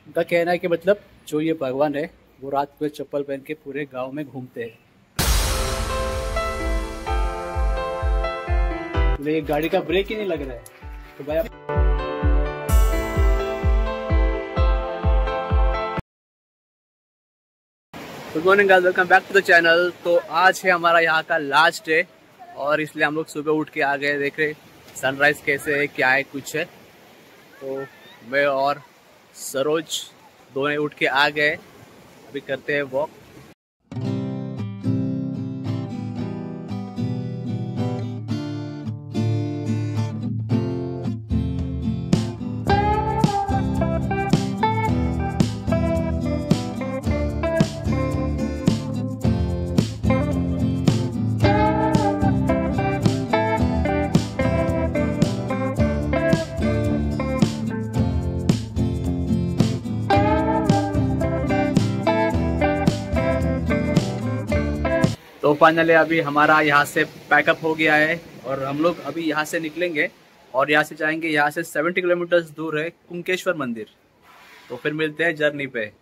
उनका कहना है कि मतलब जो ये भगवान है वो रात को चप्पल पहन के पूरे गांव में घूमते हैं। तो ये गाड़ी का ब्रेक ही नहीं लग रहा है। तो भाई good morning guys, welcome back to the channel. तो आज है हमारा यहाँ का लास्ट डे और इसलिए हम लोग सुबह उठ के आ गए। देख रहे सनराइज कैसे है, क्या है, कुछ है। तो मैं और सरोज दोनों उठ के आ गए, अभी करते हैं वॉक। तो फाइनली अभी हमारा यहाँ से पैकअप हो गया है और हम लोग अभी यहाँ से निकलेंगे और यहाँ से जाएंगे। यहाँ से 70 किलोमीटर दूर है कुंकेश्वर मंदिर। तो फिर मिलते हैं जर्नी पे।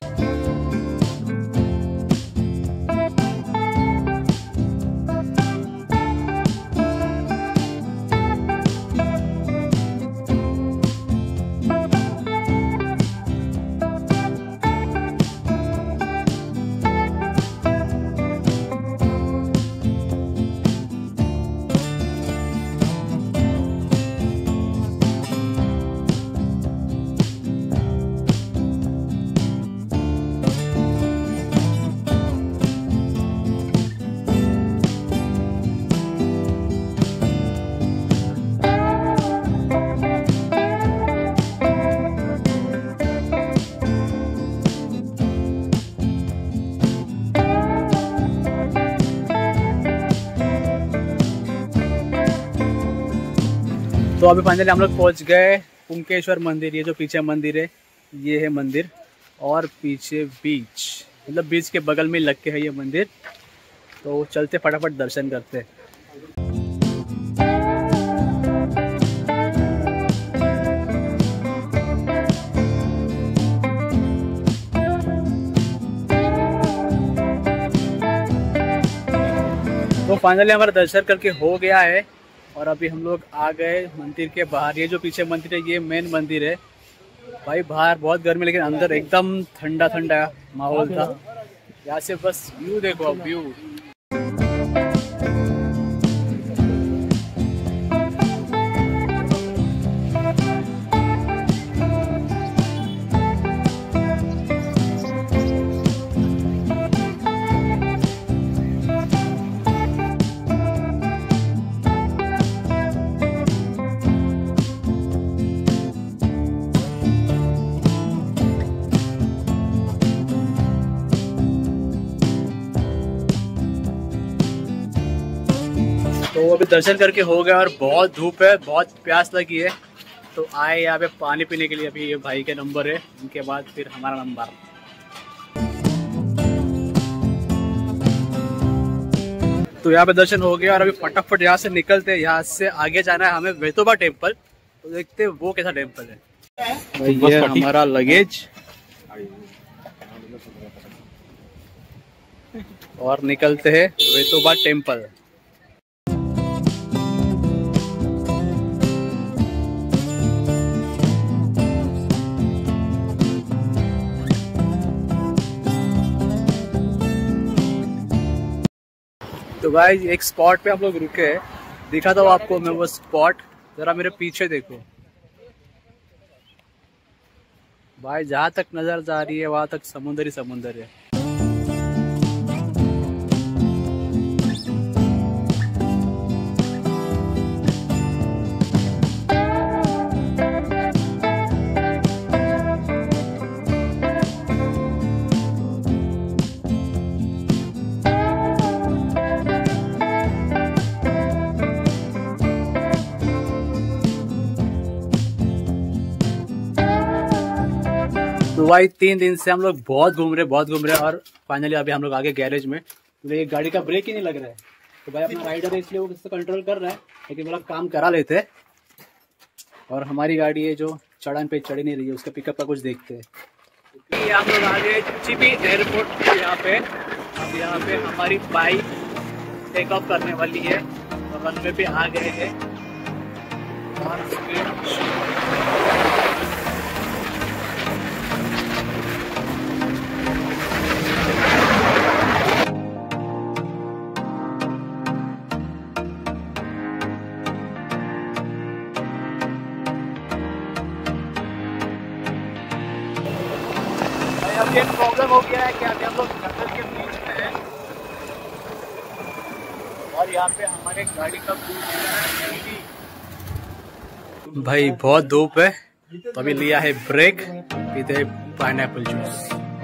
तो अभी फाइनली हम लोग पहुंच गए कुंकेश्वर मंदिर। ये जो पीछे मंदिर है ये है मंदिर, और पीछे बीच, मतलब बीच के बगल में लग के है ये मंदिर। तो चलते फटाफट दर्शन करते। तो फाइनली हमारा दर्शन करके हो गया है और अभी हम लोग आ गए मंदिर के बाहर। ये जो पीछे मंदिर है ये मेन मंदिर है। भाई बाहर बहुत गर्मी, लेकिन अंदर एकदम ठंडा ठंडा माहौल था। यहाँ से बस व्यू देखो, अब व्यू। तो अभी दर्शन करके हो गया और बहुत धूप है, बहुत प्यास लगी है। तो आए यहाँ पे पानी पीने के लिए। अभी ये भाई के नंबर है, उनके बाद फिर हमारा नंबर। तो यहाँ पे दर्शन हो गया और अभी फटाफट यहाँ से निकलते हैं। यहाँ से आगे जाना है हमें वेतोबा टेम्पल। तो देखते हैं वो कैसा टेम्पल है। ये हमारा लगेज और निकलते हैं वेतोबा टेम्पल। तो भाई एक स्पॉट पे हम लोग रुके हैं, दिखा था आपको मैं वो स्पॉट। जरा मेरे पीछे देखो भाई, जहाँ तक नजर जा रही है वहां तक समुंदर ही समुंदर है। तो भाई 3 दिन से हम लोग बहुत घूम रहे और फाइनली अभी हम लोग आगे गैरेज में। तो ये गाड़ी का ब्रेक ही नहीं लग रहा है। तो भाई अपना राइडर है इसलिए वो किससे कंट्रोल कर रहा है, लेकिन बोला काम करा लेते हैं। और हमारी गाड़ी है जो चढ़ान पे चढ़ नहीं रही है, उसका पिकअप का कुछ देखते हैं। ये हम लोग आ गए चिपी एयरपोर्ट यहाँ पे। अब यहाँ पे हमारी बाइक टेक ऑफ करने वाली है और रनवे पे आ गए हैं। अब एक प्रॉब्लम हो गया है कि अभी हम लोग जंगल के बीच में हैं और यहाँ पे हमारे गाड़ी का भाई बहुत धूप है, तो अभी लिया है ब्रेक, पीते हैं पाइनएप्पल जूस।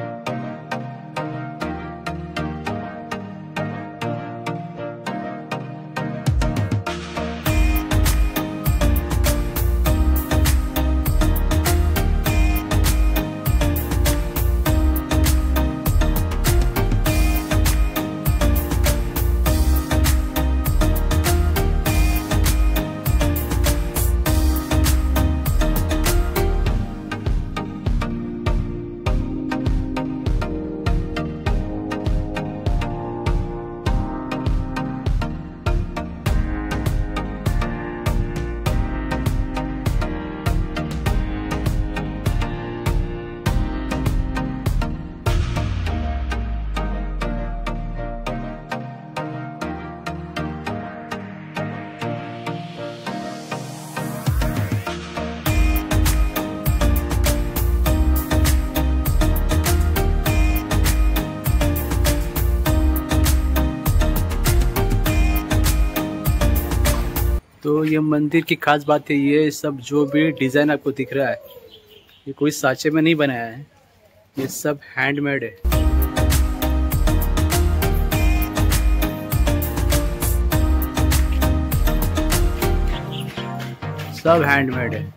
तो ये मंदिर की खास बात है, ये सब जो भी डिज़ाइन आपको दिख रहा है ये कोई सांचे में नहीं बनाया है, ये सब हैंडमेड है। सब हैंडमेड है।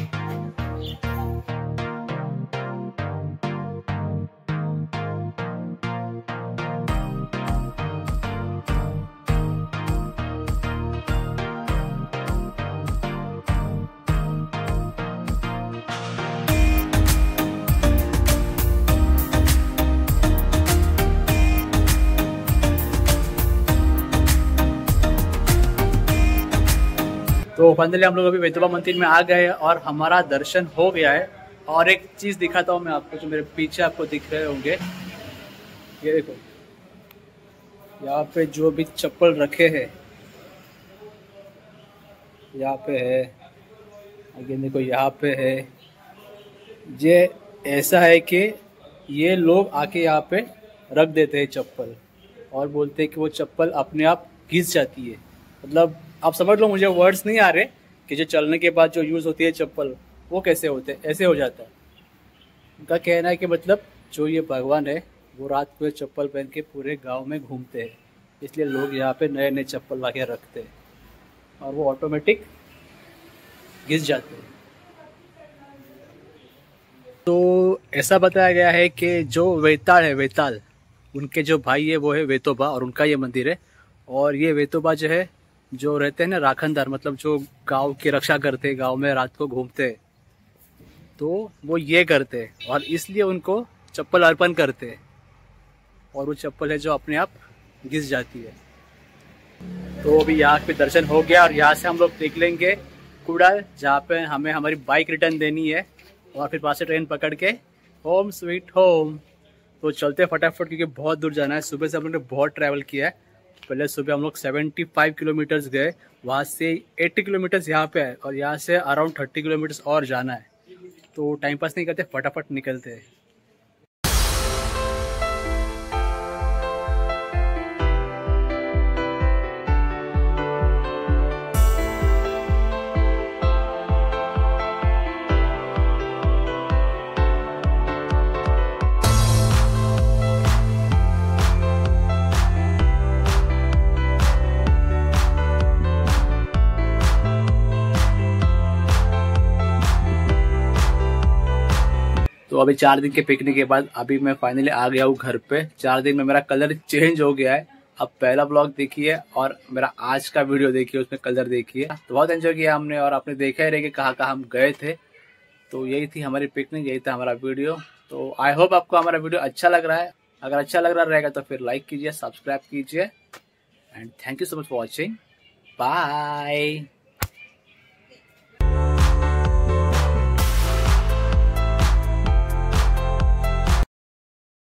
तो फाइनली हम लोग अभी वेतोबा मंदिर में आ गए और हमारा दर्शन हो गया है। और एक चीज़ दिखाता हूँ मैं आपको, जो मेरे पीछे आपको दिख रहे होंगे, ये देखो यहाँ पे जो भी चप्पल रखे हैं यहाँ पे है, आगे देखो यहाँ पे है। ये ऐसा है कि ये लोग आके यहाँ पे रख देते हैं चप्पल और बोलते हैं कि वो चप्पल अपने आप घिस जाती है। मतलब आप समझ लो, मुझे वर्ड्स नहीं आ रहे कि जो चलने के बाद जो यूज़ होती है चप्पल वो कैसे होते हैं, ऐसे हो जाता है। उनका कहना है कि मतलब जो ये भगवान है वो रात को चप्पल पहन के पूरे गांव में घूमते हैं, इसलिए लोग यहाँ पे नए नए चप्पल ला के रखते हैं और वो ऑटोमेटिक घिस जाते हैं। तो ऐसा बताया गया है कि जो वेताल है, वेताल उनके जो भाई है वो है वेतोबा और उनका ये मंदिर है। और ये वेतोबा जो है, जो रहते हैं ना राखनदार, मतलब जो गांव की रक्षा करते हैं, गांव में रात को घूमते हैं, तो वो ये करते हैं और इसलिए उनको चप्पल अर्पण करते हैं और वो चप्पल है जो अपने आप घिस जाती है। तो अभी यहाँ पे दर्शन हो गया और यहाँ से हम लोग निकलेंगे कुड़ाल, जहाँ पे हमें हमारी बाइक रिटर्न देनी है और फिर पास से ट्रेन पकड़ के होम स्वीट होम। तो चलते फटाफट, क्योंकि बहुत दूर जाना है। सुबह से हम लोग ने बहुत ट्रैवल किया है। पहले सुबह हम लोग 75 किलोमीटर्स गए, वहाँ से 80 किलोमीटर्स यहाँ पे है और यहाँ से अराउंड 30 किलोमीटर्स और जाना है। तो टाइम पास नहीं करते, फटाफट निकलते हैं। तो अभी 4 दिन के पिकनिक के बाद अभी मैं फाइनली आ गया हूँ घर पे। 4 दिन में मेरा कलर चेंज हो गया है। अब पहला ब्लॉग देखिए और मेरा आज का वीडियो देखिए, उसमें कलर देखिए। तो बहुत एंजॉय किया हमने और आपने देखा ही रहे कि कहाँ कहाँ हम गए थे। तो यही थी हमारी पिकनिक, यही था हमारा वीडियो। तो आई होप आपको हमारा वीडियो अच्छा लग रहा है। अगर अच्छा लग रहा रहेगा तो फिर लाइक कीजिए, सब्सक्राइब कीजिए and thank you so much for watching. Bye.